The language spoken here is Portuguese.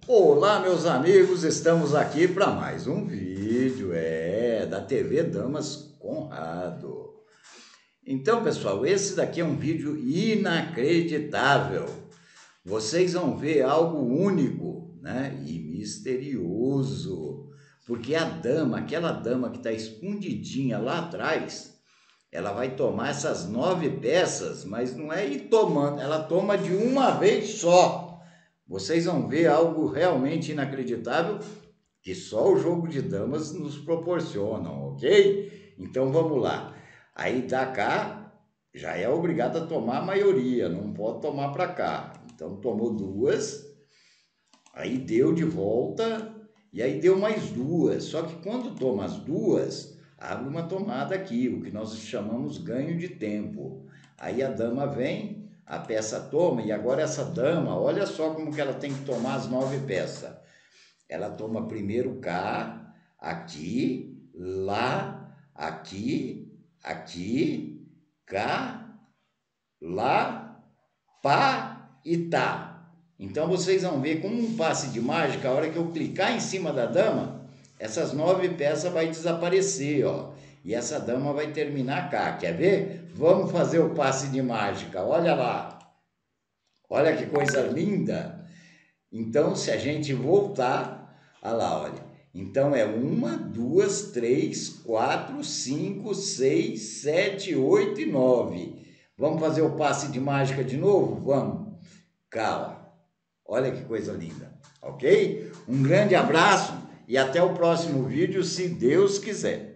Olá, meus amigos, estamos aqui para mais um vídeo, da TV Damas Conrado. Então, pessoal, esse daqui é um vídeo inacreditável. Vocês vão ver algo único, né, e misterioso, porque a dama, aquela dama que está escondidinha lá atrás, ela vai tomar essas 9 peças, mas não é ir tomando, ela toma de uma vez só. Vocês vão ver algo realmente inacreditável que só o jogo de damas nos proporcionam, ok? Então vamos lá. Aí da cá já é obrigado a tomar a maioria, não pode tomar para cá. Então tomou duas, aí deu de volta e aí deu mais duas. Só que quando toma as duas, abre uma tomada aqui, o que nós chamamos ganho de tempo. Aí a dama vem, a peça toma, e agora essa dama, olha só como que ela tem que tomar as 9 peças. Ela toma primeiro cá, aqui, lá, aqui, aqui, cá, lá, pá e tá. Então vocês vão ver como um passe de mágica, a hora que eu clicar em cima da dama, essas 9 peças vai desaparecer, ó. E essa dama vai terminar cá, quer ver? Vamos fazer o passe de mágica, olha lá. Olha que coisa linda. Então, se a gente voltar, olha lá, olha. Então é 1, 2, 3, 4, 5, 6, 7, 8 e 9. Vamos fazer o passe de mágica de novo? Vamos. Calma. Olha que coisa linda, ok? Um grande abraço e até o próximo vídeo, se Deus quiser.